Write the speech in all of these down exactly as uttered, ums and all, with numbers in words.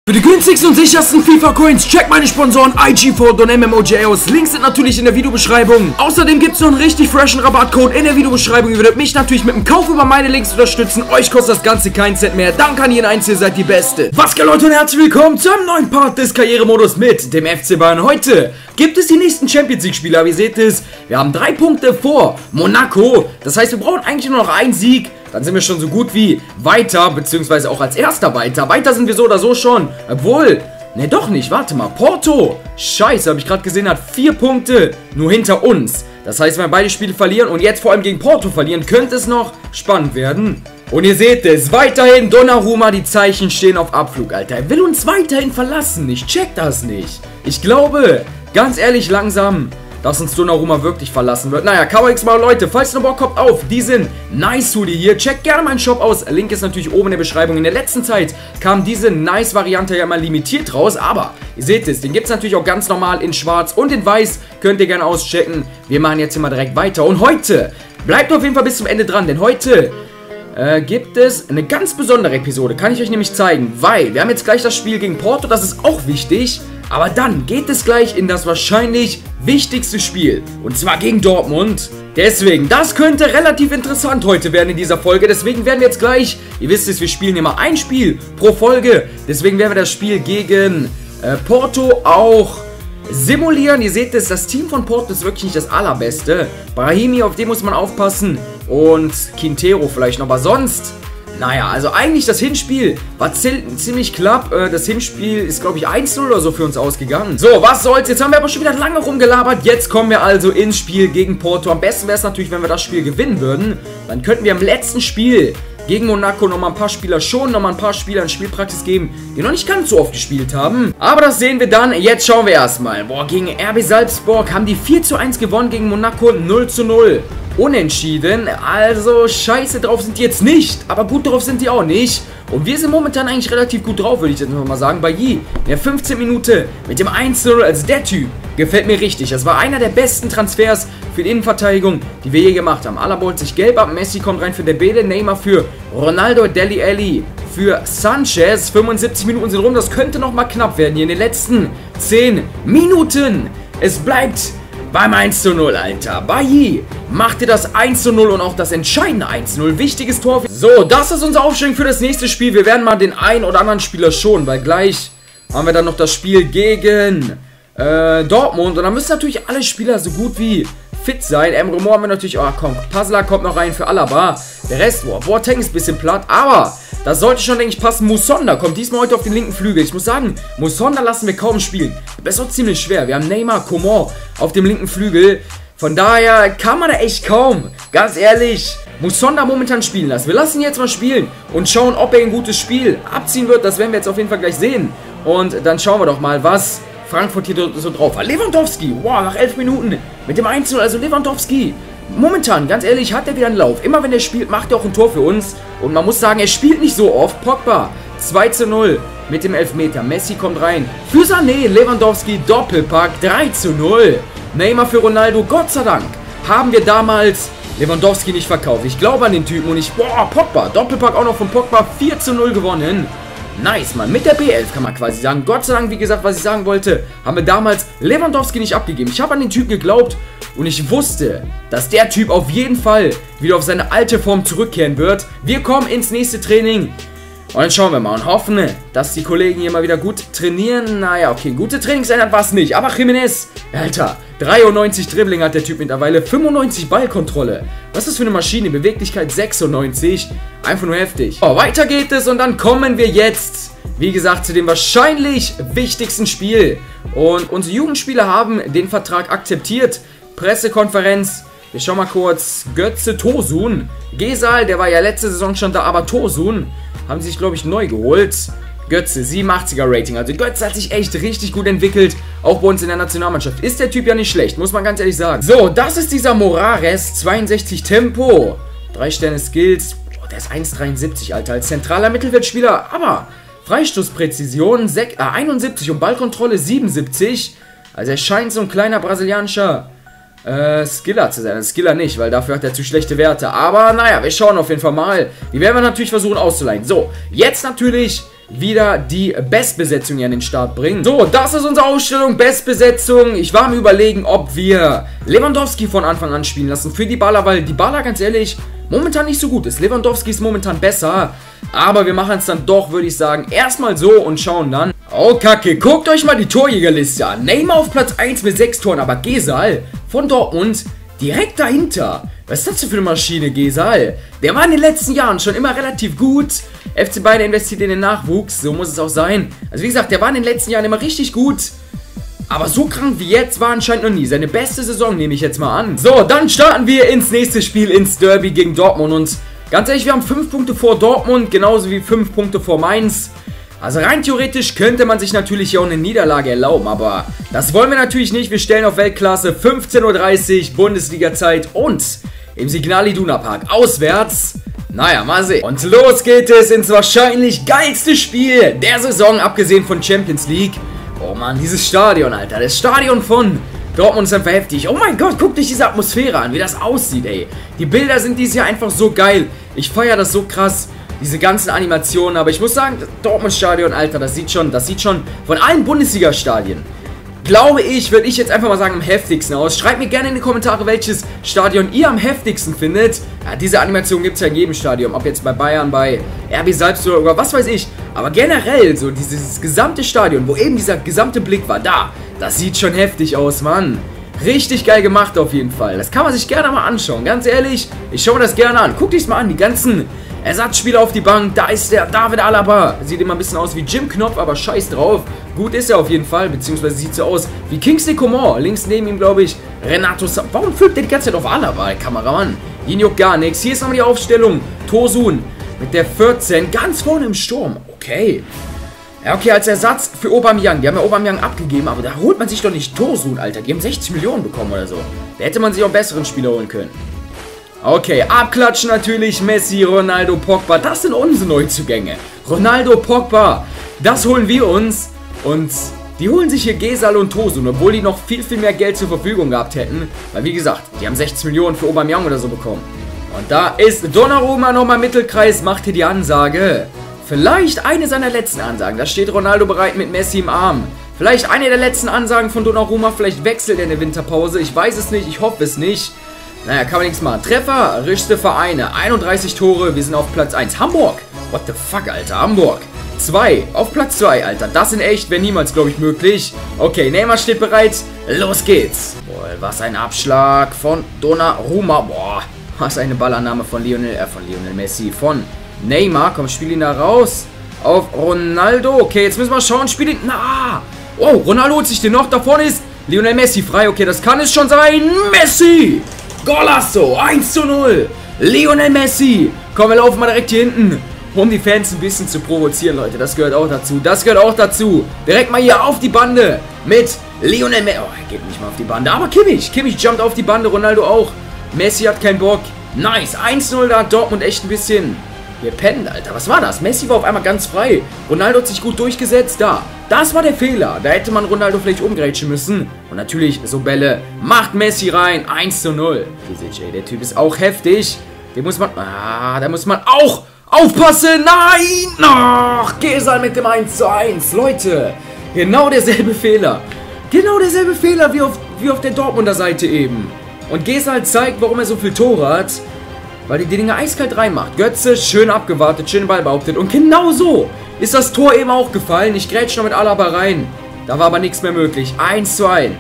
Für die günstigsten und sichersten FIFA-Coins check meine Sponsoren I G Food und M M O J aus. Links sind natürlich in der Videobeschreibung. Außerdem gibt es noch einen richtig freshen Rabattcode in der Videobeschreibung. Ihr würdet mich natürlich mit dem Kauf über meine Links unterstützen. Euch kostet das Ganze kein Cent mehr. Danke an jeden Einzelnen, ihr seid die Beste. Was geht, Leute, und herzlich willkommen zu einem neuen Part des Karrieremodus mit dem F C Bayern. Heute gibt es die nächsten Champions League-Spieler. Wie ihr seht es, wir haben drei Punkte vor Monaco. Das heißt, wir brauchen eigentlich nur noch einen Sieg. Dann sind wir schon so gut wie weiter, beziehungsweise auch als Erster weiter. Weiter sind wir so oder so schon. Obwohl, ne doch nicht, warte mal. Porto, scheiße, habe ich gerade gesehen, hat vier Punkte nur hinter uns. Das heißt, wenn wir beide Spiele verlieren und jetzt vor allem gegen Porto verlieren, könnte es noch spannend werden. Und ihr seht es, weiterhin Donnarumma, die Zeichen stehen auf Abflug, Alter. Er will uns weiterhin verlassen, ich check das nicht. Ich glaube, ganz ehrlich, langsam, dass uns Donnarumma wirklich verlassen wird. Naja, K X mal, Leute, falls ihr noch Bock habt auf diesen Nice Hoodie hier, checkt gerne meinen Shop aus. Link ist natürlich oben in der Beschreibung. In der letzten Zeit kam diese Nice-Variante ja mal limitiert raus, aber ihr seht es, den gibt es natürlich auch ganz normal in schwarz und in weiß. Könnt ihr gerne auschecken. Wir machen jetzt hier mal direkt weiter. Und heute, bleibt auf jeden Fall bis zum Ende dran, denn heute äh, gibt es eine ganz besondere Episode. Kann ich euch nämlich zeigen, weil wir haben jetzt gleich das Spiel gegen Porto, das ist auch wichtig. Aber dann geht es gleich in das wahrscheinlich wichtigste Spiel. Und zwar gegen Dortmund. Deswegen, das könnte relativ interessant heute werden in dieser Folge. Deswegen werden wir jetzt gleich, ihr wisst es, wir spielen immer ein Spiel pro Folge. Deswegen werden wir das Spiel gegen äh, Porto auch simulieren. Ihr seht es, das Team von Porto ist wirklich nicht das allerbeste. Brahimi, auf den muss man aufpassen. Und Quintero vielleicht noch. Aber sonst, naja, also eigentlich das Hinspiel war ziemlich knapp. Das Hinspiel ist, glaube ich, eins null oder so für uns ausgegangen. So, was soll's? Jetzt haben wir aber schon wieder lange rumgelabert. Jetzt kommen wir also ins Spiel gegen Porto. Am besten wäre es natürlich, wenn wir das Spiel gewinnen würden. Dann könnten wir im letzten Spiel gegen Monaco nochmal ein paar Spieler schon, nochmal ein paar Spieler in Spielpraxis geben, die noch nicht ganz so oft gespielt haben. Aber das sehen wir dann. Jetzt schauen wir erstmal. Boah, gegen R B Salzburg haben die vier zu eins gewonnen, gegen Monaco null zu null. Unentschieden, also scheiße drauf sind die jetzt nicht, aber gut drauf sind die auch nicht. Und wir sind momentan eigentlich relativ gut drauf, würde ich jetzt mal sagen. Bailly, der fünfzehn Minuten mit dem eins zu null, also der Typ gefällt mir richtig. Das war einer der besten Transfers für die Innenverteidigung, die wir je gemacht haben. Alaba holt sich gelb ab, Messi kommt rein für Dembele, Neymar für Ronaldo, Dele Alli für Sanchez. fünfundsiebzig Minuten sind rum, das könnte nochmal knapp werden hier in den letzten zehn Minuten. Es bleibt beim eins zu null, Alter. Bailly machte das eins zu null und auch das entscheidende eins zu null. Wichtiges Tor. So, das ist unser Aufstellung für das nächste Spiel. Wir werden mal den einen oder anderen Spieler schonen, weil gleich haben wir dann noch das Spiel gegen äh, Dortmund. Und dann müssen natürlich alle Spieler so gut wie fit sein. Emre Mor haben wir natürlich, oh komm, Puzzler kommt noch rein für Alaba. Der Rest, boah, Boateng ist ein bisschen platt, aber das sollte schon, denke ich, passen. Musonda kommt diesmal heute auf den linken Flügel. Ich muss sagen, Musonda lassen wir kaum spielen. Das ist auch ziemlich schwer. Wir haben Neymar, Coman auf dem linken Flügel. Von daher kann man da echt kaum, ganz ehrlich, Musonda momentan spielen lassen. Wir lassen ihn jetzt mal spielen und schauen, ob er ein gutes Spiel abziehen wird. Das werden wir jetzt auf jeden Fall gleich sehen. Und dann schauen wir doch mal, was Frankfurt hier so drauf hat. Lewandowski, wow, nach elf Minuten mit dem eins zu null, also Lewandowski. Momentan, ganz ehrlich, hat er wieder einen Lauf. Immer wenn er spielt, macht er auch ein Tor für uns. Und man muss sagen, er spielt nicht so oft. Pogba, zwei zu null mit dem Elfmeter. Messi kommt rein. Für Sané, Lewandowski, Doppelpack, drei zu null. Neymar für Ronaldo, Gott sei Dank haben wir damals Lewandowski nicht verkauft. Ich glaube an den Typen und ich, boah, Pogba, Doppelpack auch noch von Pogba, vier zu null gewonnen. Nice, Mann. Mit der B elf kann man quasi sagen. Gott sei Dank, wie gesagt, was ich sagen wollte, haben wir damals Lewandowski nicht abgegeben. Ich habe an den Typ geglaubt und ich wusste, dass der Typ auf jeden Fall wieder auf seine alte Form zurückkehren wird. Wir kommen ins nächste Training und dann schauen wir mal und hoffen, dass die Kollegen hier mal wieder gut trainieren. Naja, okay, gute Trainingseinheit war es nicht. Aber Jimenez, Alter, dreiundneunzig Dribbling hat der Typ mittlerweile, fünfundneunzig Ballkontrolle. Was ist das für eine Maschine? Beweglichkeit sechsundneunzig. Einfach nur heftig. Oh, weiter geht es und dann kommen wir jetzt, wie gesagt, zu dem wahrscheinlich wichtigsten Spiel. Und unsere Jugendspieler haben den Vertrag akzeptiert. Pressekonferenz. Wir schauen mal kurz. Götze, Tosun. Gesal, der war ja letzte Saison schon da, aber Tosun haben sie sich, glaube ich, neu geholt. Götze, siebenundachtziger Rating. Also Götze hat sich echt richtig gut entwickelt. Auch bei uns in der Nationalmannschaft. Ist der Typ ja nicht schlecht, muss man ganz ehrlich sagen. So, das ist dieser Moraes. zweiundsechzig Tempo. drei Sterne Skills. Boah, der ist eins dreiundsiebzig, Alter. Als zentraler Mittelfeldspieler. Aber Freistoßpräzision einundsiebzig und Ballkontrolle siebenundsiebzig. Also er scheint so ein kleiner brasilianischer Äh, Skiller zu sein. Skiller nicht, weil dafür hat er zu schlechte Werte. Aber naja, wir schauen auf jeden Fall mal. Die werden wir natürlich versuchen auszuleihen. So, jetzt natürlich wieder die Bestbesetzung hier an den Start bringen. So, das ist unsere Ausstellung, Bestbesetzung. Ich war am Überlegen, ob wir Lewandowski von Anfang an spielen lassen für Dybala, weil Dybala, ganz ehrlich, momentan nicht so gut ist. Lewandowski ist momentan besser, aber wir machen es dann doch, würde ich sagen, erstmal so und schauen dann. Oh, Kacke, guckt euch mal die Torjägerliste an. Neymar auf Platz eins mit sechs Toren, aber Gezal von Dortmund direkt dahinter. Was ist das für eine Maschine, Gezal? Der war in den letzten Jahren schon immer relativ gut. F C Bayern investiert in den Nachwuchs, so muss es auch sein. Also wie gesagt, der war in den letzten Jahren immer richtig gut. Aber so krank wie jetzt war anscheinend noch nie. Seine beste Saison nehme ich jetzt mal an. So, dann starten wir ins nächste Spiel, ins Derby gegen Dortmund. Und ganz ehrlich, wir haben fünf Punkte vor Dortmund, genauso wie fünf Punkte vor Mainz. Also rein theoretisch könnte man sich natürlich hier auch eine Niederlage erlauben, aber das wollen wir natürlich nicht. Wir stellen auf Weltklasse, fünfzehn Uhr dreißig, Bundesliga-Zeit und im Signal Iduna Park auswärts. Naja, mal sehen. Und los geht es ins wahrscheinlich geilste Spiel der Saison, abgesehen von Champions League. Oh Mann, dieses Stadion, Alter. Das Stadion von Dortmund ist einfach heftig. Oh mein Gott, guckt euch diese Atmosphäre an, wie das aussieht, ey. Die Bilder sind dieses Jahr einfach so geil. Ich feiere das so krass. Diese ganzen Animationen. Aber ich muss sagen, das Dortmund-Stadion, Alter, das sieht schon, das sieht schon von allen Bundesliga-Stadien, glaube ich, würde ich jetzt einfach mal sagen, am heftigsten aus. Schreibt mir gerne in die Kommentare, welches Stadion ihr am heftigsten findet. Ja, diese Animation gibt es ja in jedem Stadion. Ob jetzt bei Bayern, bei R B Salzburg oder was weiß ich. Aber generell, so dieses gesamte Stadion, wo eben dieser gesamte Blick war, da, das sieht schon heftig aus, Mann. Richtig geil gemacht auf jeden Fall. Das kann man sich gerne mal anschauen. Ganz ehrlich, ich schaue mir das gerne an. Guckt euch mal an, die ganzen Ersatzspieler auf die Bank. Da ist der David Alaba. Sieht immer ein bisschen aus wie Jim Knopf, aber scheiß drauf. Gut ist er auf jeden Fall, beziehungsweise sieht so aus wie Kingsley Coman. Links neben ihm, glaube ich, Renato Sa. Warum filmt der die ganze Zeit auf Alaba, der Kameramann? Ihn juckt gar nichts. Hier ist nochmal die Aufstellung. Tosun mit der vierzehn ganz vorne im Sturm. Okay. Ja, okay, als Ersatz für Aubameyang. Die haben ja Aubameyang abgegeben, aber da holt man sich doch nicht Tosun, Alter. Die haben sechzig Millionen bekommen oder so. Da hätte man sich auch einen besseren Spieler holen können. Okay, abklatschen natürlich. Messi, Ronaldo, Pogba. Das sind unsere Neuzugänge. Ronaldo, Pogba. Das holen wir uns. Und die holen sich hier Gezal und Tosun, obwohl die noch viel, viel mehr Geld zur Verfügung gehabt hätten. Weil, wie gesagt, die haben sechzig Millionen für Aubameyang oder so bekommen. Und da ist Donnarumma nochmal Mittelkreis. Macht hier die Ansage. Vielleicht eine seiner letzten Ansagen. Da steht Ronaldo bereit mit Messi im Arm. Vielleicht eine der letzten Ansagen von Donnarumma. Vielleicht wechselt er in der Winterpause. Ich weiß es nicht. Ich hoffe es nicht. Naja, kann man nichts machen. Treffer, richtige Vereine. einunddreißig Tore. Wir sind auf Platz eins. Hamburg. What the fuck, Alter. Hamburg. zwei. Auf Platz zwei, Alter. Das in echt wäre niemals, glaube ich, möglich. Okay, Neymar steht bereit. Los geht's. Boah, was ein Abschlag von Donnarumma. Boah, was eine Ballannahme von Lionel, äh, von Lionel Messi. Von Neymar, komm, spiel ihn da raus. Auf Ronaldo. Okay, jetzt müssen wir schauen. Spiel ihn. Na. Oh, Ronaldo holt sich den noch. Da vorne ist Lionel Messi frei. Okay, das kann es schon sein. Messi. Golasso. eins zu null. Lionel Messi. Komm, wir laufen mal direkt hier hinten. Um die Fans ein bisschen zu provozieren, Leute. Das gehört auch dazu. Das gehört auch dazu. Direkt mal hier auf die Bande. Mit Lionel Messi. Oh, er geht nicht mal auf die Bande. Aber Kimmich. Kimmich jumpt auf die Bande. Ronaldo auch. Messi hat keinen Bock. Nice. eins zu null. Da hat Dortmund echt ein bisschen gepennt, Alter. Was war das? Messi war auf einmal ganz frei. Ronaldo hat sich gut durchgesetzt. Da. Das war der Fehler. Da hätte man Ronaldo vielleicht umgrätschen müssen. Und natürlich, so Bälle. Macht Messi rein. eins zu null. J, der Typ ist auch heftig. Den muss man... Ah, da muss man auch aufpassen. Nein. Ach, Gezal mit dem eins zu eins. Leute. Genau derselbe Fehler. Genau derselbe Fehler wie auf, wie auf der Dortmunder Seite eben. Und Gezal zeigt, warum er so viel Tore hat. Weil die die Dinge eiskalt reinmacht. Götze schön abgewartet, schön Ball behauptet. Und genau so ist das Tor eben auch gefallen. Ich grätsch noch mit Alaba rein. Da war aber nichts mehr möglich. eins zu eins.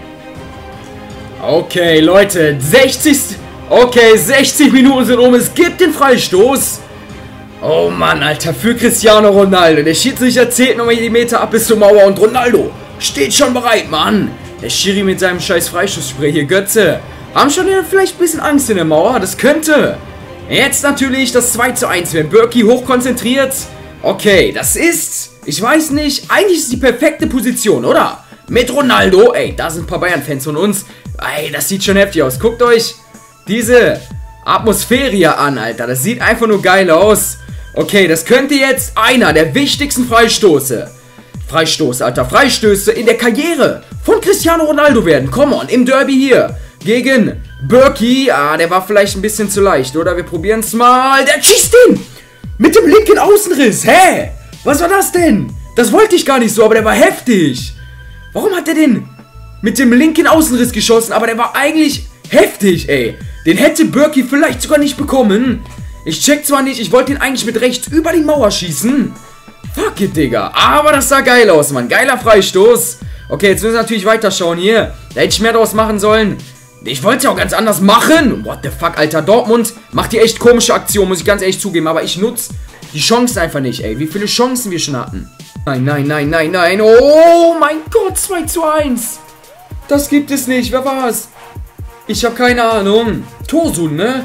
Okay, Leute. sechzig. Okay, sechzig Minuten sind um. Es gibt den Freistoß. Oh Mann, Alter. Für Cristiano Ronaldo. Der Schiedsrichter zählt nochmal die Meter ab bis zur Mauer. Und Ronaldo steht schon bereit, Mann. Der Schiri mit seinem scheiß Freistoßspray hier. Götze. Haben schon vielleicht ein bisschen Angst in der Mauer. Das könnte... Jetzt natürlich das zwei zu eins, wenn Birki hochkonzentriert. Okay, das ist, ich weiß nicht, eigentlich ist es die perfekte Position, oder? Mit Ronaldo, ey, da sind ein paar Bayern-Fans von uns. Ey, das sieht schon heftig aus. Guckt euch diese Atmosphäre hier an, Alter. Das sieht einfach nur geil aus. Okay, das könnte jetzt einer der wichtigsten Freistoße. Freistoß, Alter, Freistöße in der Karriere von Cristiano Ronaldo werden. Come on, im Derby hier. Gegen Birki. Ah, der war vielleicht ein bisschen zu leicht, oder? Wir probieren es mal. Der schießt ihn! Mit dem linken Außenriss. Hä? Was war das denn? Das wollte ich gar nicht so, aber der war heftig. Warum hat er den mit dem linken Außenriss geschossen? Aber der war eigentlich heftig, ey. Den hätte Berkey vielleicht sogar nicht bekommen. Ich check zwar nicht, ich wollte ihn eigentlich mit rechts über die Mauer schießen. Fuck it, Digga. Aber das sah geil aus, Mann. Geiler Freistoß. Okay, jetzt müssen wir natürlich weiterschauen hier. Da hätte ich mehr draus machen sollen. Ich wollte es ja auch ganz anders machen. What the fuck, Alter. Dortmund macht hier echt komische Aktionen, muss ich ganz ehrlich zugeben. Aber ich nutze die Chancen einfach nicht, ey. Wie viele Chancen wir schon hatten. Nein, nein, nein, nein, nein. Oh mein Gott, zwei zu eins. Das gibt es nicht. Wer war's? Ich habe keine Ahnung. Tosun, ne?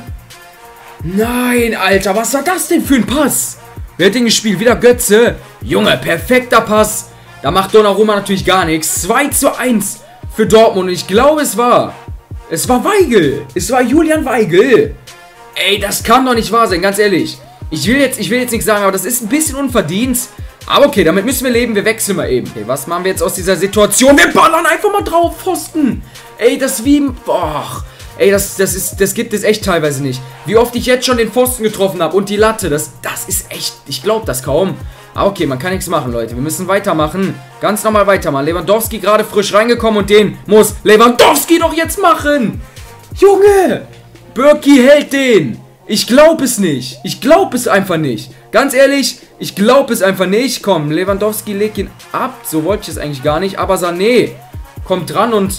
Nein, Alter. Was war das denn für ein Pass? Wer hat den gespielt? Wieder Götze. Junge, perfekter Pass. Da macht Donnarumma natürlich gar nichts. zwei zu eins für Dortmund. Und ich glaube, es war... Es war Weigl. Es war Julian Weigl. Ey, das kann doch nicht wahr sein, ganz ehrlich. Ich will jetzt, ich will jetzt nichts sagen, aber das ist ein bisschen unverdient. Aber okay, damit müssen wir leben. Wir wechseln mal eben. Okay, was machen wir jetzt aus dieser Situation? Wir ballern einfach mal drauf, Pfosten. Ey, das wie... Boah. Ey, das, das, ist, das gibt es echt teilweise nicht. Wie oft ich jetzt schon den Pfosten getroffen habe und die Latte. Das, das ist echt... Ich glaube das kaum. Aber okay, man kann nichts machen, Leute. Wir müssen weitermachen. Ganz normal weitermachen. Lewandowski gerade frisch reingekommen und den muss Lewandowski doch jetzt machen. Junge! Berkey hält den. Ich glaube es nicht. Ich glaube es einfach nicht. Ganz ehrlich, ich glaube es einfach nicht. Komm, Lewandowski legt ihn ab. So wollte ich es eigentlich gar nicht. Aber Sané kommt dran und...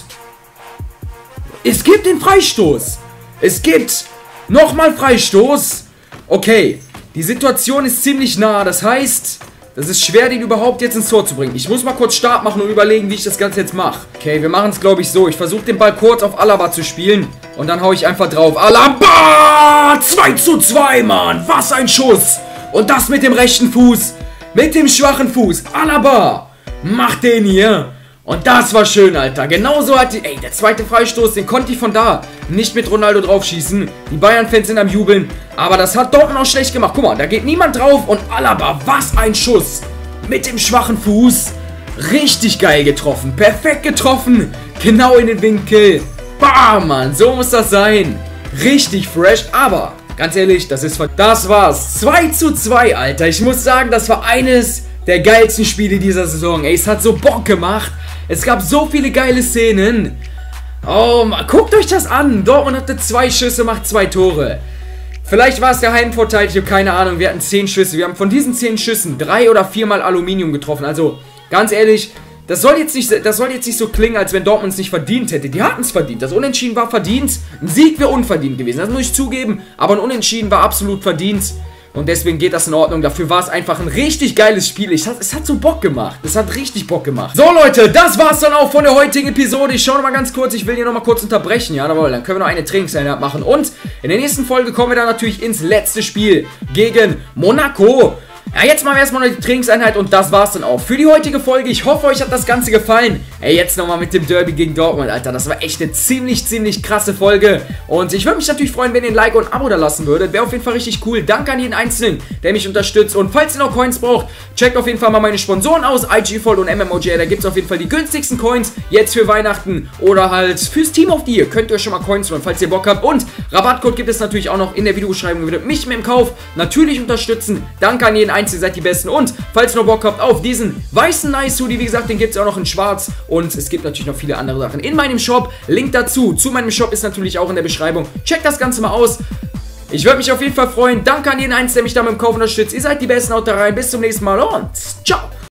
Es gibt den Freistoß. Es gibt nochmal Freistoß. Okay. Die Situation ist ziemlich nah, das heißt, das ist schwer, den überhaupt jetzt ins Tor zu bringen. Ich muss mal kurz Start machen und überlegen, wie ich das Ganze jetzt mache. Okay, wir machen es, glaube ich, so. Ich versuche den Ball kurz auf Alaba zu spielen und dann haue ich einfach drauf. Alaba! zwei zu zwei, Mann! Was ein Schuss! Und das mit dem rechten Fuß, mit dem schwachen Fuß. Alaba! Macht den hier! Und das war schön, Alter. Genauso hat die... Ey, der zweite Freistoß, den konnte ich von da nicht mit Ronaldo draufschießen. Die Bayern-Fans sind am Jubeln. Aber das hat Dortmund auch schlecht gemacht. Guck mal, da geht niemand drauf. Und Alaba, was ein Schuss. Mit dem schwachen Fuß. Richtig geil getroffen. Perfekt getroffen. Genau in den Winkel. Bam, Mann. So muss das sein. Richtig fresh. Aber, ganz ehrlich, das ist... Das war's. zwei zu zwei, Alter. Ich muss sagen, das war eines der geilsten Spiele dieser Saison. Ey, es hat so Bock gemacht. Es gab so viele geile Szenen. Oh, Mann, guckt euch das an. Dortmund hatte zwei Schüsse, macht zwei Tore. Vielleicht war es der Heimvorteil, ich habe keine Ahnung. Wir hatten zehn Schüsse. Wir haben von diesen zehn Schüssen drei oder viermal Aluminium getroffen. Also, ganz ehrlich, das soll jetzt nicht, das soll jetzt nicht so klingen, als wenn Dortmund es nicht verdient hätte. Die hatten es verdient. Das Unentschieden war verdient. Ein Sieg wäre unverdient gewesen. Das muss ich zugeben. Aber ein Unentschieden war absolut verdient. Und deswegen geht das in Ordnung. Dafür war es einfach ein richtig geiles Spiel. Ich, es hat so Bock gemacht. Es hat richtig Bock gemacht. So, Leute, das war's dann auch von der heutigen Episode. Ich schaue noch mal ganz kurz. Ich will hier noch mal kurz unterbrechen. Ja, jawohl, dann können wir noch eine Trainingseinheit machen. Und in der nächsten Folge kommen wir dann natürlich ins letzte Spiel gegen Monaco. Ja, jetzt machen wir erstmal noch die Trainingseinheit und das war's dann auch für die heutige Folge. Ich hoffe, euch hat das Ganze gefallen. Ey, jetzt nochmal mit dem Derby gegen Dortmund, Alter. Das war echt eine ziemlich, ziemlich krasse Folge. Und ich würde mich natürlich freuen, wenn ihr ein Like und ein Abo da lassen würdet. Wäre auf jeden Fall richtig cool. Danke an jeden Einzelnen, der mich unterstützt. Und falls ihr noch Coins braucht, checkt auf jeden Fall mal meine Sponsoren aus. I G Fold und M M O J. Da gibt es auf jeden Fall die günstigsten Coins. Jetzt für Weihnachten oder halt fürs Team of the Year. Könnt ihr euch schon mal Coins holen, falls ihr Bock habt. Und Rabattcode gibt es natürlich auch noch in der Videobeschreibung. Ihr würdet mich mit dem Kauf natürlich unterstützen. Danke an jeden Einzelnen, ihr seid die Besten. Und falls ihr noch Bock habt auf diesen weißen Nice Hoodie, wie gesagt, den gibt es auch noch in schwarz. Und es gibt natürlich noch viele andere Sachen in meinem Shop. Link dazu, zu meinem Shop ist natürlich auch in der Beschreibung. Checkt das Ganze mal aus. Ich würde mich auf jeden Fall freuen. Danke an jeden Einzelnen, der mich da mit dem Kauf unterstützt. Ihr seid die Besten, haut da rein. Bis zum nächsten Mal und ciao.